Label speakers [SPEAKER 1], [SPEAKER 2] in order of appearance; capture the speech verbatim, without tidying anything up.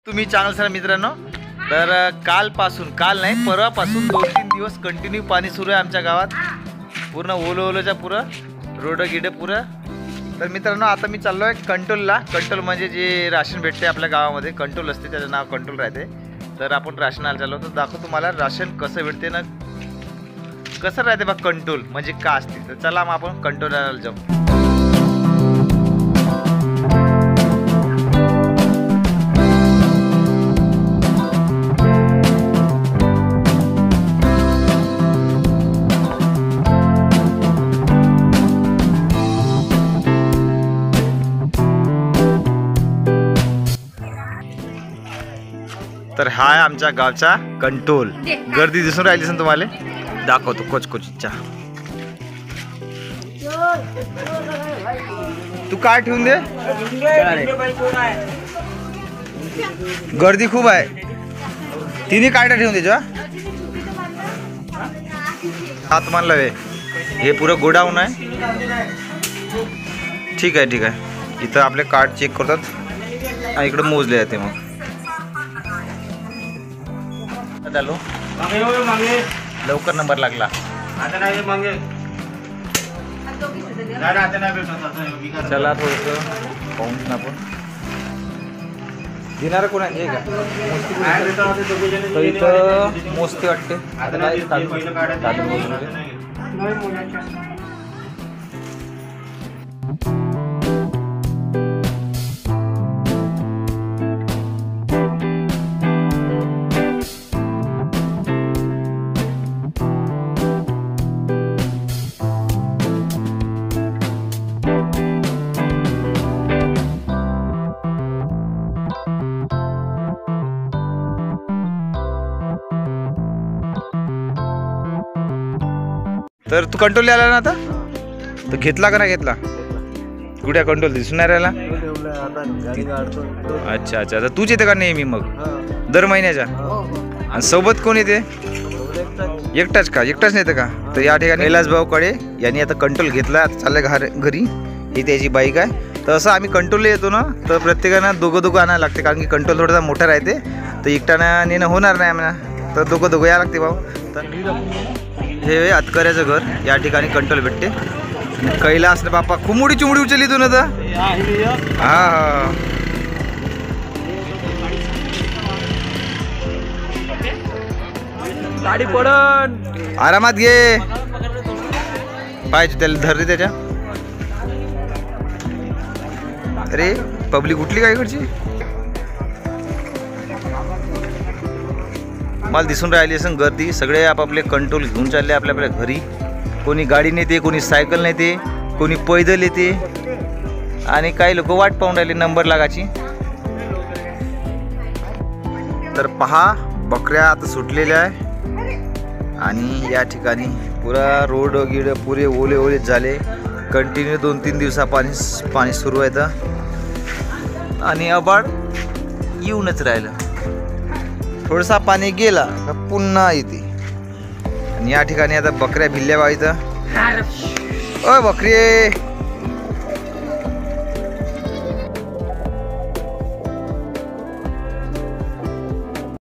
[SPEAKER 1] तुम्ही channel sir मित्रांनो, तर कालपासून काल नाही परवापासून दोन तीन दिवस कंटिन्यू पाणी सुरू आहे आमच्या गावात. पूर्ण ओलं ओलंच्या पुरं रोड गिडे पुरं. तर मित्रांनो आता मी चाललो आहे कंट्रोलला. कंट्रोल म्हणजे जे राशन भेटते आपल्या गावामध्ये, कंट्रोल असते त्याचं नाव कंट्रोल राहते. तर आपण राशनाला चाललो तर दाखवतो तुम्हाला राशन कसं भेटते ना, कसं राहते बघ कंट्रोल म्हणजे का असते. तर चला मग आपण कंट्रोलला जाऊ. तर हा आहे आमच्या गावचा कंट्रोल. गर्दी दिसून राहिली असेल तुम्हाला, दाखवतो कोचकोचीच्या. तू काय ठेवून दे, गर्दी खूप आहे. तिन्ही कायटा ठेवून दे. हात मानला वे, हे पुरं गोडाऊन आहे. ठीक आहे ठीक आहे. इथं आपले कार्ड चेक करतात आणि इकडे मोजले जाते. मग चालू लवकर नंबर लागला. चला थोडस पाहून आपण घेणार कोण आहे का. इथं मोजते वाटते. तर तू कंट्रोल आला ना आता, तर घेतला का नाही घेतला. कुठे कंट्रोल दिसून नाही राहिला. अच्छा अच्छा. तर तूच येते का नेहमी मग दर महिन्याच्या. आणि सोबत कोण येते. एकटाच का, एकटाच नेते का. तर या ठिकाणी कैलास भाऊकडे यांनी आता कंट्रोल घेतला. आता चाललंय घर घरी. ही त्याची बाईक आहे. तर असं आम्ही कंट्रोलला येतो ना, तर प्रत्येकानं दोघं दोघं आणायला लागते, कारण की कंट्रोल थोडासा मोठा राहते. तर एकट्यानं नेणं होणार नाही आम्हाला, तर दोघं दोघं यायला लागते भाऊ. तर हे अतकऱ्याचं घर, या ठिकाणी कंट्रोल भेटते. कैलास बाप्पा खूप मोठी चिमडी उचलली तू ना. तर हा हा गाडी पडन, आरामात घे. पाहिजे त्याला धरले त्याच्या. अरे पब्लिक उठली काय इकडची. मला दिसून राहिली असं गर्दी. सगळे आपापले कंट्रोल घेऊन चालले आपल्या आपल्या घरी. कोणी गाडी नेते, कोणी सायकल नेते, कोणी पैदल येते, आणि काही लोक वाट पाहून राहिले नंबर लागायची. तर पहा बकऱ्या आता सुटलेल्या आहे. आणि या ठिकाणी पुरा रोड गिड पुरे ओले ओले झाले. कंटिन्यू दोन तीन दिवसा पाणी पाणी सुरू आहे तर. आणि आभाळ येऊनच राहिलं. थोडसा पाणी गेला का पुन्हा येते. आणि या ठिकाणी आता बकऱ्या भिल्ल्या बा. इथं ओ बकरी